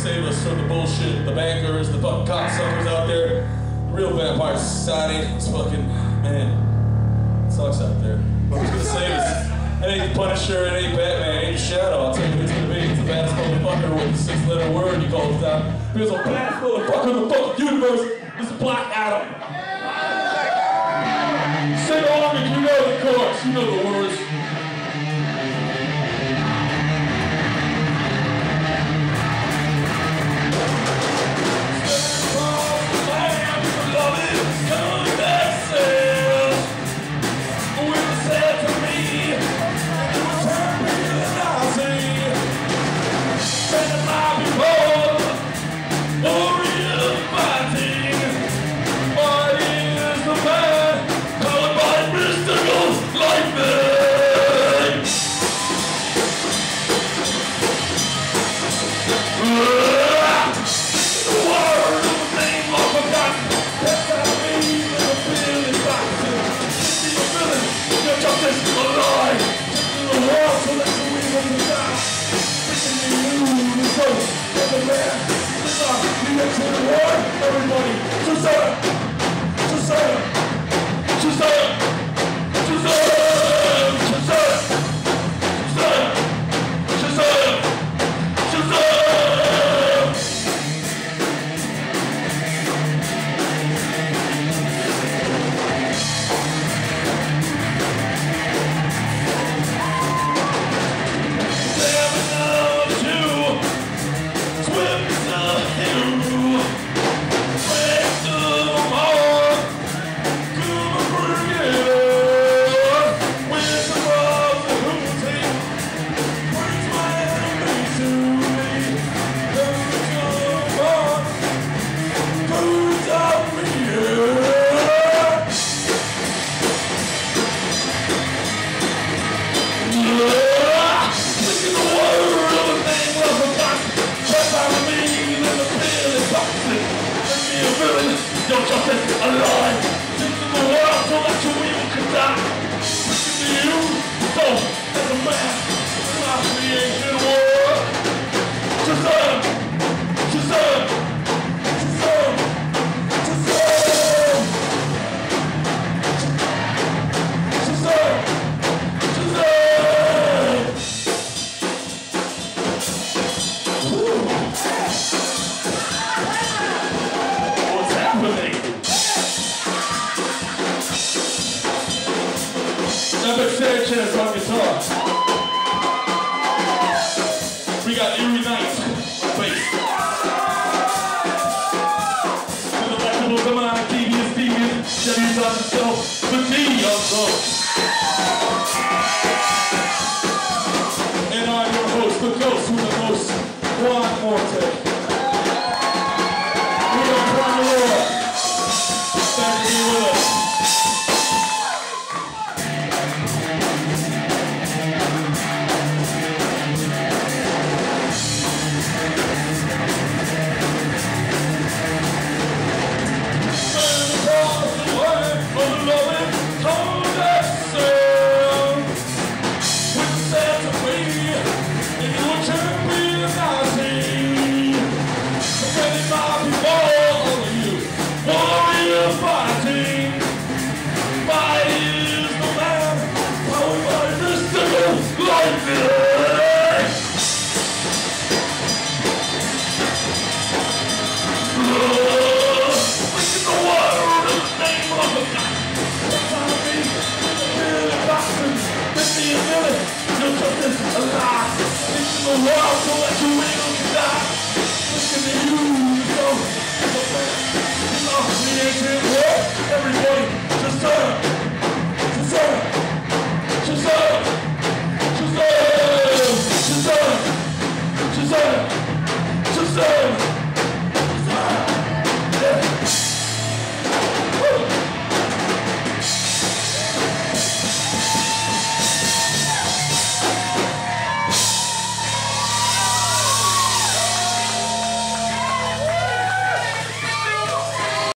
save us from the bullshit, the bankers, the fucking cocksuckers out there. The real vampire society. It's fucking, man, it sucks out there. But who's gonna save us? It ain't the Punisher, it ain't Batman, it ain't Shadow. I'll tell you who it's gonna be. It's the baddest motherfucker with the 6-letter word he calls down. He's a baddest motherfucker in the fucking universe. It's Black Adam. Sing along if you know the chorus, you know the words. Epic Sanchez on guitar. We got Eerie Knight on bass. The delectable demonic devious Chevy on himself, the D on drums. And I'm your host, the ghost with the most, Juan Morte. We are Prime Lord. Thank you for us. Shazam!